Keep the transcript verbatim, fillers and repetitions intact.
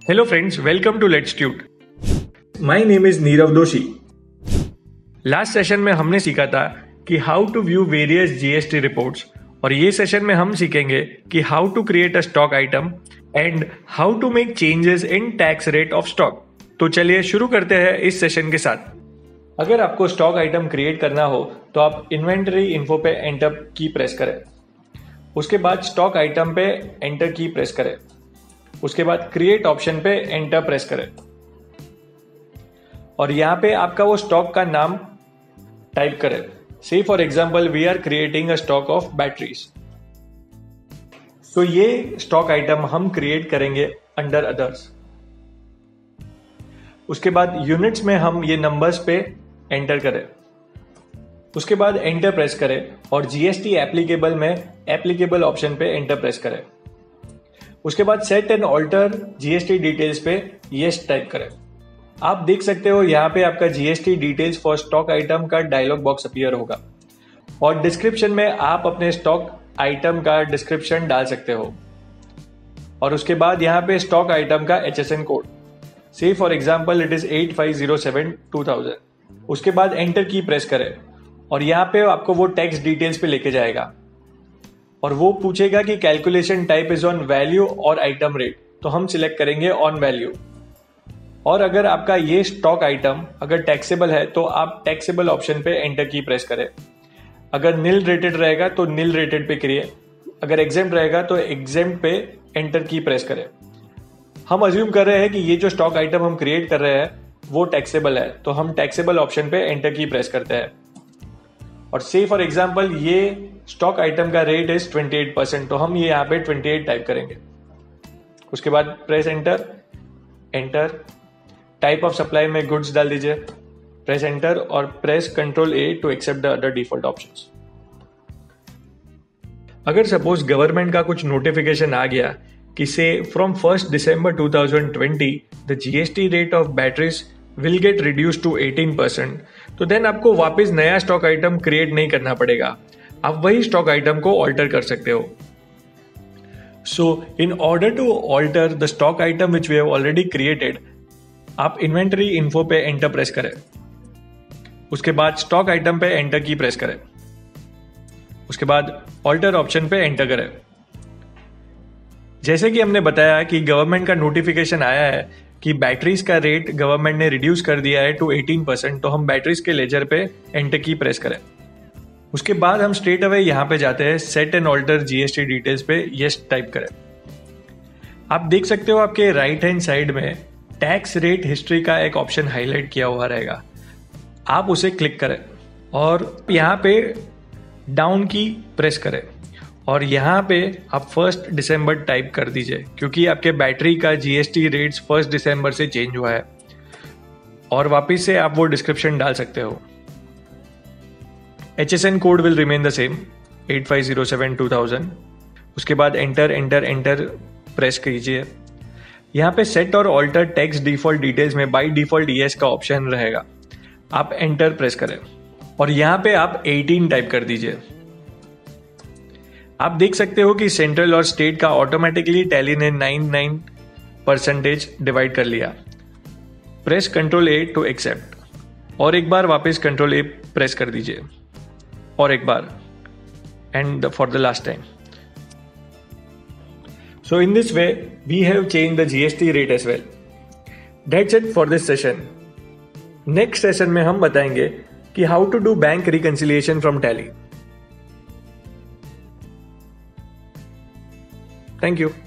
Hello friends, welcome to Let's Tute. My name is Nirav दोषी. Last session में हमने सीखा था कि how to view various GST reports और ये सेशन में हम सीखेंगे कि how to create a stock item and how to make changes in tax rate of stock. तो चलिए शुरू करते हैं इस सेशन के साथ. अगर आपको स्टॉक आइटम क्रिएट करना हो तो आप इन्वेंटरी इन्फो पे एंटर की प्रेस करें. उसके बाद स्टॉक आइटम पे एंटर की प्रेस करें. उसके बाद क्रिएट ऑप्शन पे एंटर प्रेस करें और यहां पे आपका वो स्टॉक का नाम टाइप करें. Say for example we are creating a stock of batteries. तो ये स्टॉक आइटम हम क्रिएट करेंगे अंडर अदर्स. उसके बाद यूनिट्स में हम ये नंबर्स पे एंटर करें. उसके बाद एंटर प्रेस करें और जीएसटी एप्लीकेबल में एप्लीकेबल ऑप्शन पे एंटर प्रेस करें. उसके बाद set and alter GST details पे यस टाइप करें. आप देख सकते हो यहाँ पे आपका GST details for stock item का डायलॉग बॉक्स अपीयर होगा और डिस्क्रिप्शन में आप अपने स्टॉक आइटम का डिस्क्रिप्शन डाल सकते हो. और उसके बाद यहाँ पे स्टॉक आइटम का HSN code, say for example it is eight five zero seven two thousand. उसके बाद एंटर की प्रेस करें और यहाँ पे आपको वो टैक्स डिटेल्स पे लेके जाएगा और वो पूछेगा कि calculation type is on value और आइटम रेट. तो हम सिलेक्ट करेंगे ऑन वैल्यू. और अगर आपका ये स्टॉक आइटम अगर टैक्सेबल है तो आप टैक्सेबल ऑप्शन पे एंटर की प्रेस करें. अगर निल रेटेड रहेगा तो निल रेटेड पे करिए. अगर एग्जेम्प्ट रहेगा तो एग्जेम्प्ट पे एंटर की प्रेस करें. हम अज्यूम कर रहे हैं कि ये जो स्टॉक आइटम हम क्रिएट कर रहे हैं वो टैक्सेबल है, तो हम टैक्सेबल ऑप्शन पे एंटर की प्रेस करते हैं. और से फॉर एग्जांपल ये स्टॉक आइटम का रेट इज अट्ठाईस परसेंट, तो हम ये यहाँ पे अट्ठाईस टाइप करेंगे. उसके बाद press enter. Enter type of supply में गुड्स डाल दीजिए. प्रेस एंटर और press control A to accept the other default options. अगर सपोज गवर्नमेंट का कुछ नोटिफिकेशन आ गया कि say from first December two thousand twenty the GST rate of batteries will get reduce to eighteen percent, तो then आपको वापस नया स्टॉक आइटम क्रिएट नहीं करना पड़ेगा. आप वही स्टॉक आइटम को ऑल्टर कर सकते हो. So in order to alter the stock item which we have already created, आप इन्वेंटरी इन्फो पे एंटर प्रेस करें. उसके बाद स्टॉक आइटम पे एंटर की प्रेस करें. उसके बाद ऑल्टर ऑप्शन पे एंटर करें. जैसे कि हमने बताया कि गवर्नमेंट का नोटिफिकेशन आया है कि बैटरीज का रेट गवर्नमेंट ने रिड्यूस कर दिया है टू एटीन परसेंट, तो हम बैटरीज के लेजर पे एंटर की प्रेस करें. उसके बाद हम स्ट्रेट अवे यहां पे जाते हैं set and alter GST details पे यस टाइप करें. आप देख सकते हो आपके राइट हैंड साइड में टैक्स रेट हिस्ट्री का एक ऑप्शन हाईलाइट किया हुआ रहेगा. आप उसे क्लिक करें और यहां पे डाउन की प्रेस करें और यहाँ पे आप फर्स्ट दिसंबर टाइप कर दीजिए क्योंकि आपके बैटरी का जीएसटी रेट्स फर्स्ट दिसंबर से चेंज हुआ है. और वापस से आप वो डिस्क्रिप्शन डाल सकते हो. HSN code will remain the same eight five zero seven two thousand. उसके बाद एंटर एंटर एंटर प्रेस कीजिए. यहाँ पे सेट और ऑल्टर टैक्स डिफॉल्ट डिटेल्स में बाई डिफॉल्ट यस का ऑप्शन रहेगा. आप एंटर प्रेस करें और यहाँ पे आप एटीन टाइप कर दीजिए. आप देख सकते हो कि सेंट्रल और स्टेट का ऑटोमेटिकली टैली ने नाइन नाइन परसेंटेज डिवाइड कर लिया. Press control A to accept और एक बार वापस कंट्रोल ए प्रेस कर दीजिए और एक बार and for the last time. So in this way we have change the GST rate as well. That's it for this session. Next session में हम बताएंगे कि how to do bank reconciliation from Tally. Thank you.